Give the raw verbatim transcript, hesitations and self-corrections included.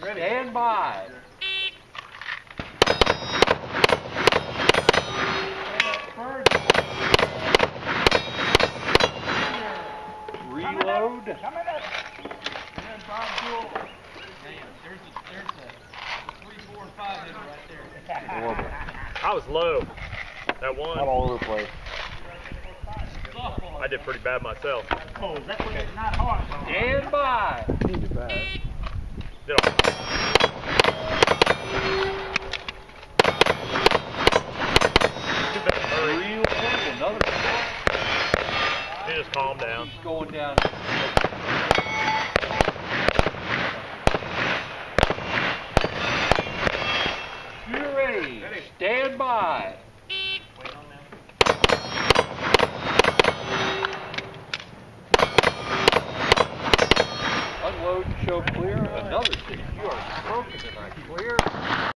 Stand by. Reload. There's a, there's a three, four, and five hitter right there. Horrible. I was low. That one. I'm all over the place. I did pretty bad myself. Oh, that way it's not hard. Stand by. Did a Reload. Another shot. He just calmed down. He's going down. You're ready. Stand by. Unload and show clear. Another six. You are smoking tonight. Clear.